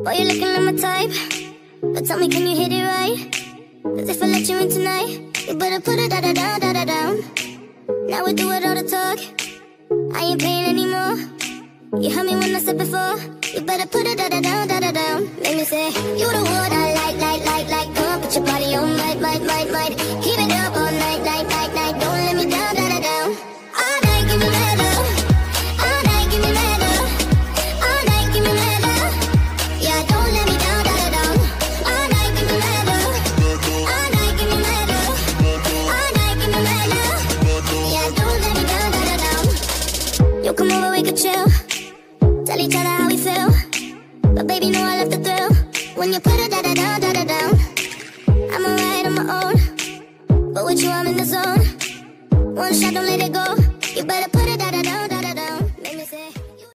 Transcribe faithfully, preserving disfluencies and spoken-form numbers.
Boy, you're looking like my type, but tell me, can you hit it right? Cause if I let you in tonight, you better put it da-da-down, da-da-down. Now we do it all the talk, I ain't paying anymore. You heard me when I said before, you better put it da-da-down, da-da-down. Make me say, you the one I like, like, like, like. Come on, put your body on, might, might, might, might. Keep it up all night, night, night, night. Don't let me down, da-da-down. All night, give me that love. All night, give me that love. All night, give me that love. Yeah, don't let me down, da-da-down. All night, give me that love. All night, give me that love. All night, give me that love. Yeah, don't let me down, da-da-down. You come over, we could chill. Tell each other how we feel, but baby, know I love the thrill. When you put it da-da-down, da-da-down. I'm alright on my own, but with you I'm in the zone. One shot, don't let it go. You better put it